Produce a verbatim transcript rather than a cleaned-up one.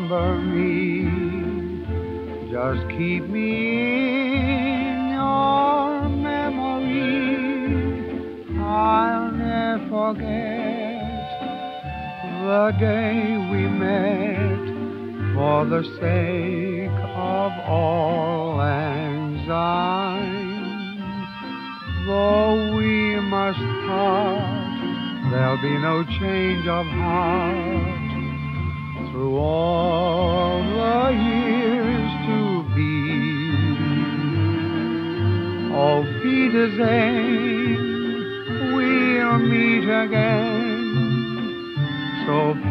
remember me. Just keep me in your memory. I'll never forget the day we met. For the sake of all anxiety, though we must part, there'll be no change of heart through all the years to be. Auf Wiedersehen, we'll meet again. So